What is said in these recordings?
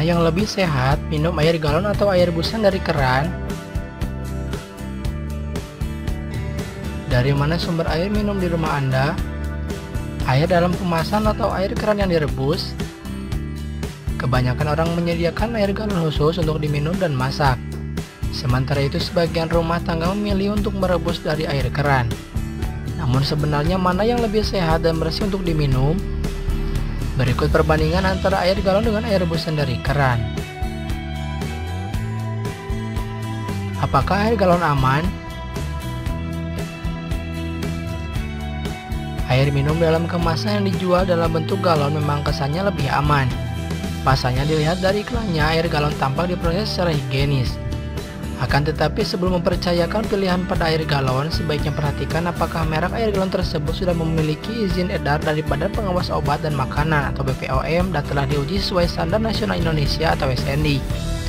Mana yang lebih sehat, minum air galon atau air busan dari keran? Dari mana sumber air minum di rumah Anda? Air dalam kemasan atau air keran yang direbus? Kebanyakan orang menyediakan air galon khusus untuk diminum dan masak. Sementara itu sebagian rumah tangga memilih untuk merebus dari air keran. Namun sebenarnya mana yang lebih sehat dan bersih untuk diminum? Berikut perbandingan antara air galon dengan air rebusan dari keran. Apakah air galon aman? Air minum dalam kemasan yang dijual dalam bentuk galon memang kesannya lebih aman. Pasalnya dilihat dari iklannya, air galon tampak diproses secara higienis. Akan tetapi sebelum mempercayakan pilihan pada air galon, sebaiknya perhatikan apakah merek air galon tersebut sudah memiliki izin edar dari Badan Pengawas Obat dan Makanan atau BPOM dan telah diuji sesuai Standar Nasional Indonesia atau SNI.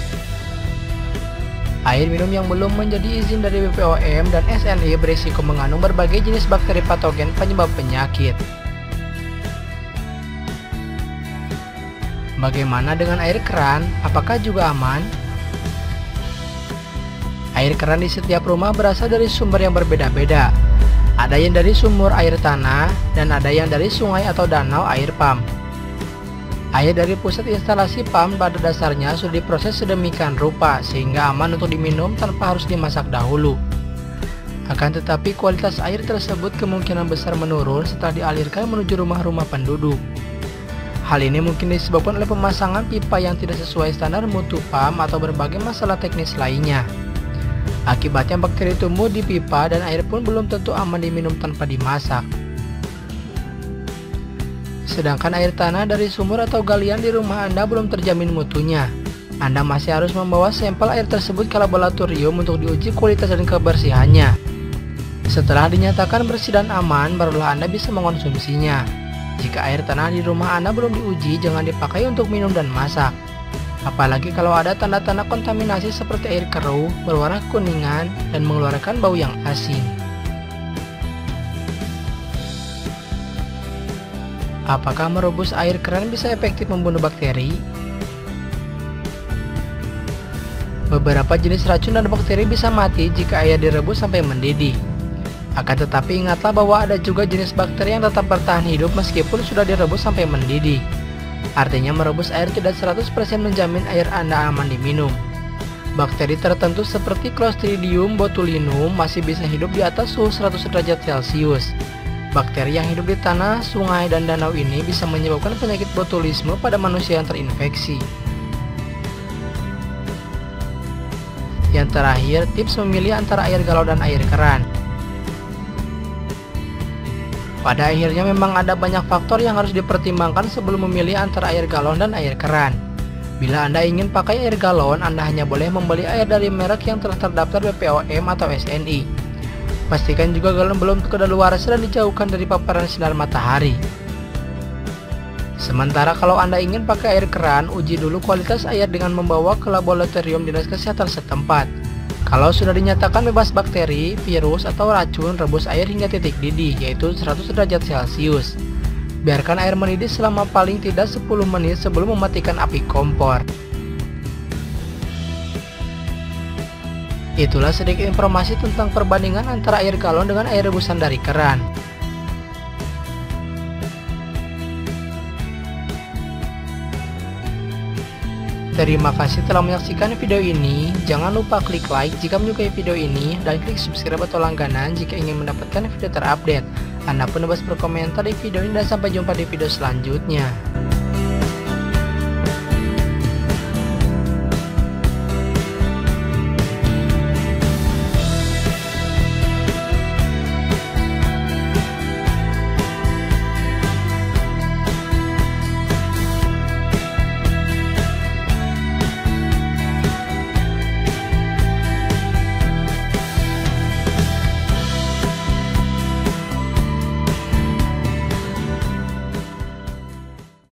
Air minum yang belum menjadi izin dari BPOM dan SNI berisiko mengandung berbagai jenis bakteri patogen penyebab penyakit. Bagaimana dengan air keran? Apakah juga aman? Air keran di setiap rumah berasal dari sumber yang berbeda-beda. Ada yang dari sumur air tanah dan ada yang dari sungai atau danau air pam. Air dari pusat instalasi pam pada dasarnya sudah diproses sedemikian rupa sehingga aman untuk diminum tanpa harus dimasak dahulu. Akan tetapi kualitas air tersebut kemungkinan besar menurun setelah dialirkan menuju rumah-rumah penduduk. Hal ini mungkin disebabkan oleh pemasangan pipa yang tidak sesuai standar mutu pam atau berbagai masalah teknis lainnya. Akibatnya bakteri tumbuh di pipa dan air pun belum tentu aman diminum tanpa dimasak. Sedangkan air tanah dari sumur atau galian di rumah Anda belum terjamin mutunya. Anda masih harus membawa sampel air tersebut ke laboratorium untuk diuji kualitas dan kebersihannya. Setelah dinyatakan bersih dan aman, barulah Anda bisa mengonsumsinya. Jika air tanah di rumah Anda belum diuji, jangan dipakai untuk minum dan masak. Apalagi kalau ada tanda-tanda kontaminasi seperti air keruh, berwarna kuningan, dan mengeluarkan bau yang asin. Apakah merebus air keran bisa efektif membunuh bakteri? Beberapa jenis racun dan bakteri bisa mati jika air direbus sampai mendidih. Akan tetapi ingatlah bahwa ada juga jenis bakteri yang tetap bertahan hidup meskipun sudah direbus sampai mendidih. Artinya merebus air tidak 100% menjamin air Anda aman diminum. Bakteri tertentu seperti Clostridium botulinum masih bisa hidup di atas suhu 100 derajat Celcius. Bakteri yang hidup di tanah, sungai, dan danau ini bisa menyebabkan penyakit botulisme pada manusia yang terinfeksi. Yang terakhir, tips memilih antara air galon dan air keran. Pada akhirnya memang ada banyak faktor yang harus dipertimbangkan sebelum memilih antara air galon dan air keran. Bila Anda ingin pakai air galon, Anda hanya boleh membeli air dari merek yang telah terdaftar BPOM atau SNI. Pastikan juga galon belum kedaluarsa dan dijauhkan dari paparan sinar matahari. Sementara kalau Anda ingin pakai air keran, uji dulu kualitas air dengan membawa ke laboratorium dinas kesehatan setempat. Kalau sudah dinyatakan bebas bakteri, virus, atau racun, rebus air hingga titik didih, yaitu 100 derajat Celcius. Biarkan air mendidih selama paling tidak 10 menit sebelum mematikan api kompor. Itulah sedikit informasi tentang perbandingan antara air galon dengan air rebusan dari keran. Terima kasih telah menyaksikan video ini. Jangan lupa klik like jika menyukai video ini dan klik subscribe atau langganan jika ingin mendapatkan video terupdate. Anda pun bebas berkomentar di video ini dan sampai jumpa di video selanjutnya.